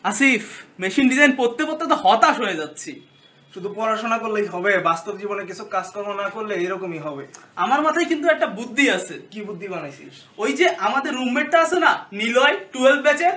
Asif, machine design পড়তে পড়তে তো হতাশ হয়ে যাচ্ছি। শুধু পড়াশোনা করলেই হবে? বাস্তব জীবনে কিছু কাজকর্ম না করলে এরকমই হবে। আমার মাথায় কিন্তু একটা বুদ্ধি আছে। কি বুদ্ধি বানাইছিস? ওই যে আমাদের রুমমেটটা আছে না, নিলয়, 12 ব্যাচের,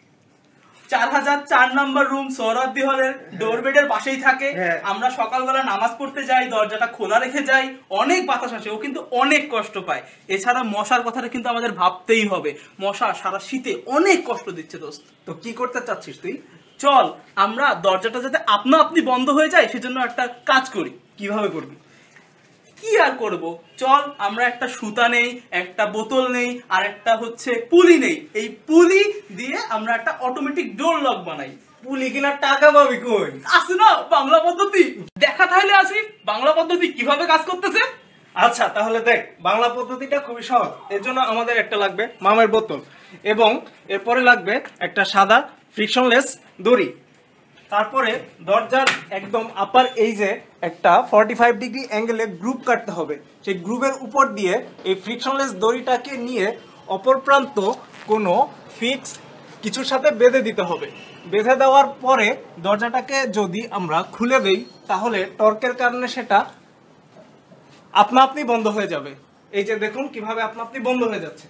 4004 নাম্বার রুম, সোহরাওয়ার্দী হলের ডোর বেডের পাশেই থাকে। আমরা সকালবেলা নামাজ পড়তে যাই, দরজাটা খোলা রেখে যাই, অনেক বাতাস আসে, ও কিন্তু অনেক কষ্ট পায়। এছাড়া মশার কথাটা কিন্তু আমাদের ভাবতেই হবে। মশা সারা শীতে অনেক কষ্ট দিচ্ছে দোস্ত। তো কি করতে চাচ্ছিস তুই? চল আমরা দরজাটা যাতে আপনা আপনি বন্ধ হয়ে যায় সেজন্য একটা কাজ করি। কিভাবে করবি? কি আর করব, চল আমরা একটা সুতা নেই, একটা বোতল নেই, আর একটা হচ্ছে পুলি নেই। এই পুলি দিয়ে আমরা একটা অটোমেটিক ডোর লক বানাই। পুলি কিনার টাকা পাবি কই? আছে না বাংলা পদ্ধতি, দেখা তাহলে আসিফ বাংলা পদ্ধতি কিভাবে কাজ করতেছে। আচ্ছা তাহলে দেখ, বাংলা পদ্ধতিটা খুবই সহজ। এর জন্য আমাদের একটা লাগবে মামের বোতল, এবং এরপরে লাগবে একটা সাদা ফ্রিকশনলেস দড়ি। তারপরে দরজার একদম আপার এই যে একটা 45 ডিগ্রি অ্যাঙ্গেলে গ্রুপ কাটতে হবে। সেই গ্রুপের উপর দিয়ে এই ফ্রিকশনলেস দড়িটাকে নিয়ে অপর প্রান্ত কোনো ফিক্স কিছুর সাথে বেঁধে দিতে হবে। বেঁধে দেওয়ার পরে দরজাটাকে যদি আমরা খুলে দেই তাহলে টর্কের কারণে সেটা আপনা আপনি বন্ধ হয়ে যাবে। এই যে দেখুন কিভাবে আপনা আপনি বন্ধ হয়ে যাচ্ছে।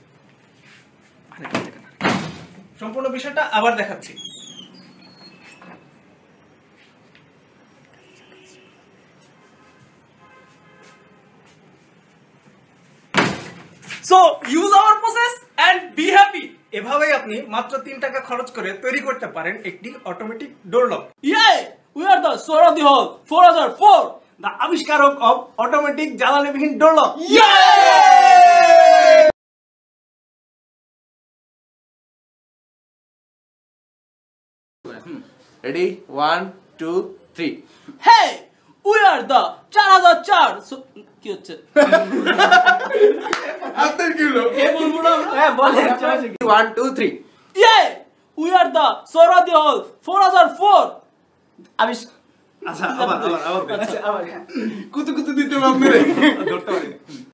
সম্পূর্ণ বিষয়টা আবার দেখাচ্ছি। So use our process and be happy. এভাবেই আপনি মাত্র 3 টাকা খরচ করে তৈরি করতে পারেন একটি automatic door lock. Yeah, we are the Suhrawardy hall 4004, the আবিষ্কারক অফ অটোমেটিক জ্বালানিবিহীন door lock. Ready? 1, 2, 3. Hey, we are the 4004। কি হচ্ছে? আপনার কি হলো? হে বলবো না আমরা? হ্যাঁ বলেন। 1, 2, 3. Yeah, we are the Suhrawardy hall 4004। আচ্ছা আবার আচ্ছা, কুতু কুতু দিতে হবে আপনারে। ধরতে পারি।